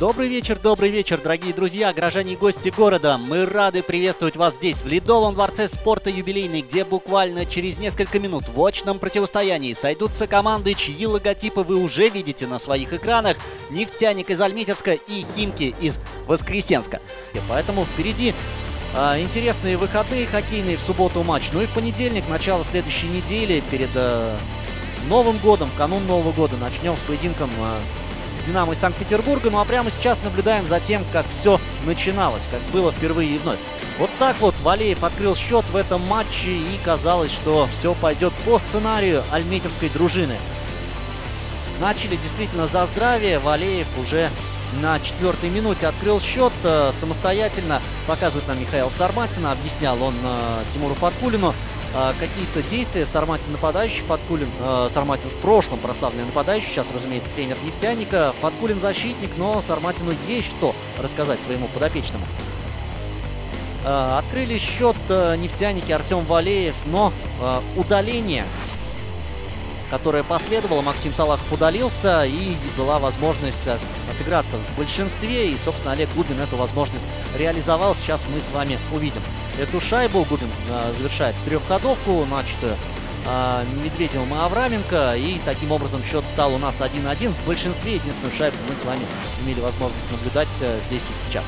Добрый вечер, дорогие друзья, горожане и гости города. Мы рады приветствовать вас здесь, в Ледовом дворце спорта юбилейный, где буквально через несколько минут в очном противостоянии сойдутся команды, чьи логотипы вы уже видите на своих экранах. Нефтяник из Альметьевска и Химки из Воскресенска. И поэтому впереди интересные выходные хоккейные, в субботу матч. Ну и в понедельник, начало следующей недели, перед Новым годом, в канун Нового года, начнем с поединком с «Динамо» из Санкт-Петербурга. Ну а прямо сейчас наблюдаем за тем, как все начиналось, как было впервые и вновь. Вот так вот Валеев открыл счет в этом матче, и казалось, что все пойдет по сценарию альметьевской дружины. Начали действительно за здравие. Валеев уже на 4-й минуте открыл счет самостоятельно. Показывает нам Михаил Сарматин. Объяснял он Тимуру Фаткуллину какие-то действия. Сарматин нападающий, Сарматин в прошлом прославленный нападающий. Сейчас, разумеется, тренер «Нефтяника». Фаткуллин защитник, но Сарматину есть что рассказать своему подопечному. Открыли счет нефтяники, Артем Валеев, но удаление, которое последовало, Максим Салахов удалился, и была возможность отыграться в большинстве, и, собственно, Олег Губин эту возможность реализовал. Сейчас мы с вами увидим эту шайбу. Губин завершает трехходовку, начатую Медведевым и Авраменко, и таким образом счет стал у нас 1-1. В большинстве единственную шайбу мы с вами имели возможность наблюдать здесь и сейчас.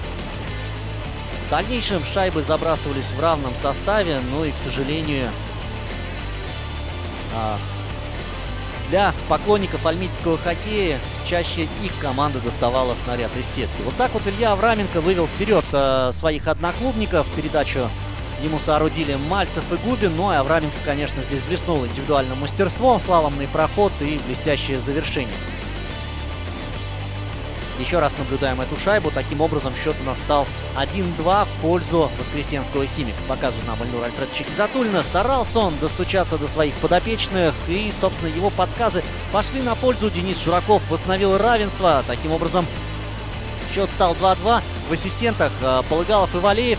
В дальнейшем шайбы забрасывались в равном составе, но и, к сожалению, для поклонников альметьевского хоккея чаще их команда доставала снаряд из сетки. Вот так вот Илья Авраменко вывел вперед своих одноклубников. Передачу ему соорудили Мальцев и Губин. Ну и Авраменко, конечно, здесь блеснул индивидуальным мастерством, слаломный проход и блестящее завершение. Еще раз наблюдаем эту шайбу. Таким образом, счет у нас стал 1-2 в пользу воскресенского Химика. Показывает нам Ильнур Альфредович Гизатуллина. Старался он достучаться до своих подопечных, и, собственно, его подсказы пошли на пользу. Денис Жураков восстановил равенство. Таким образом, счет стал 2-2. В ассистентах Полыгалов и Валеев.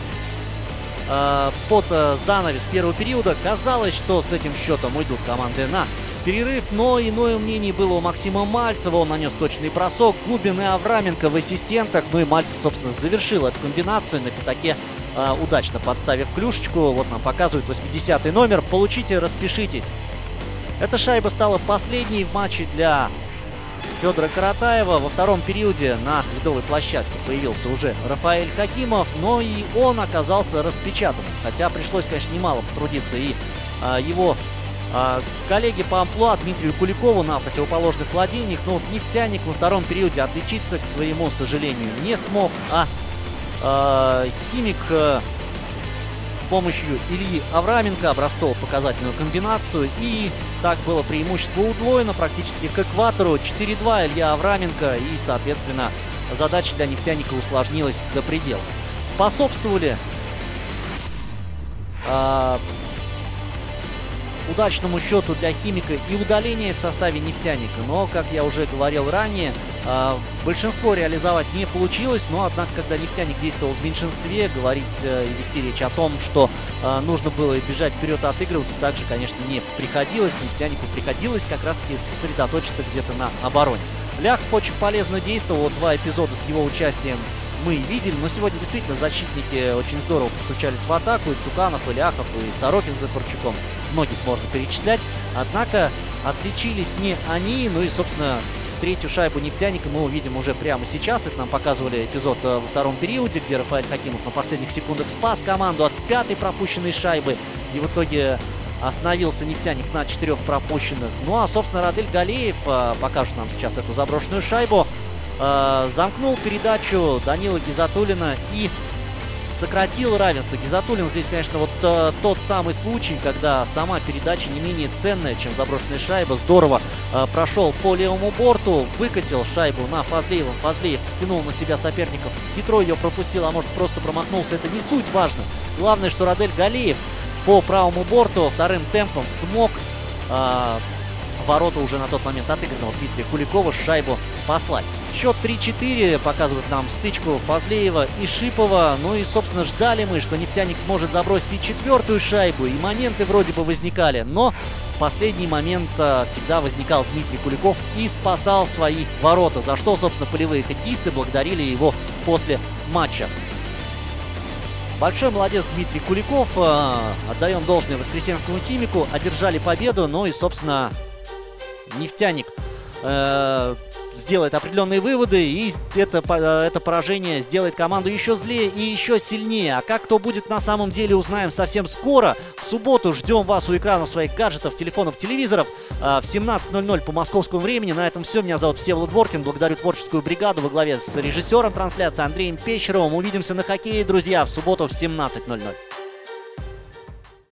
Под занавес первого периода казалось, что с этим счетом уйдут команды на перерыв, но иное мнение было у Максима Мальцева. Он нанес точный бросок. Губин и Авраменко в ассистентах. Ну и Мальцев, собственно, завершил эту комбинацию на пятаке, удачно подставив клюшечку. Вот нам показывают 80-й номер. Получите, распишитесь. Эта шайба стала последней в матче для Федора Каратаева. Во втором периоде на ледовой площадке появился уже Рафаэль Хакимов, но и он оказался распечатанным. Хотя пришлось, конечно, немало потрудиться и его коллеге по амплуа Дмитрию Куликову на противоположных владениях. Но вот нефтяник во втором периоде отличиться, к своему сожалению, не смог. А Химик с помощью Ильи Авраменко образцовал показательную комбинацию. И так было преимущество удвоено практически к экватору. 4-2 Илья Авраменко. И, соответственно, задача для нефтяника усложнилась до предела. Способствовали удачному счету для Химика и удаление в составе нефтяника. Но, как я уже говорил ранее, большинство реализовать не получилось. Но, однако, когда нефтяник действовал в меньшинстве, говорить и вести речь о том, что нужно было бежать вперед и отыгрываться, также, конечно, не приходилось. Нефтянику приходилось как раз-таки сосредоточиться где-то на обороне. Ляхов очень полезно действовал. Вот два эпизода с его участием мы видели, но сегодня действительно защитники очень здорово подключались в атаку. И Цуканов, и Ляхов, и Сорокин за Форчуком. Многих можно перечислять. Однако отличились не они. Ну и, собственно, третью шайбу нефтяника мы увидим уже прямо сейчас. Это нам показывали эпизод во втором периоде, где Рафаэль Хакимов на последних секундах спас команду от пятой пропущенной шайбы. И в итоге остановился нефтяник на 4 пропущенных. Ну а, собственно, Радель Галеев покажет нам сейчас эту заброшенную шайбу. Замкнул передачу Данила Гизатуллина и сократил равенство. Гизатуллин здесь, конечно, вот тот самый случай, когда сама передача не менее ценная, чем заброшенная шайба. Здорово прошел по левому борту, выкатил шайбу на Фазлеева. Фазлеев стянул на себя соперников, хитро ее пропустил, а может просто промахнулся. Это не суть важно. Главное, что Радель Галеев по правому борту вторым темпом смог ворота уже на тот момент отыгранного Дмитрия Куликова шайбу послать. Счет 3-4 показывает нам стычку Фазлеева и Шипова. Ну и, собственно, ждали мы, что нефтяник сможет забросить и четвертую шайбу, и моменты вроде бы возникали, но в последний момент всегда возникал Дмитрий Куликов и спасал свои ворота, за что, собственно, полевые хоккеисты благодарили его после матча. Большой молодец Дмитрий Куликов. Отдаем должное Воскресенскому Химику. Одержали победу. Ну и, собственно, нефтяник сделает определенные выводы. И это поражение сделает команду еще злее и еще сильнее. А как то будет на самом деле, узнаем совсем скоро. В субботу ждем вас у экранов своих гаджетов, телефонов, телевизоров в 17:00 по московскому времени. На этом все. Меня зовут Всеволод Дворкин. Благодарю творческую бригаду во главе с режиссером трансляции Андреем Пещеровым. Увидимся на хоккее, друзья, в субботу в 17:00.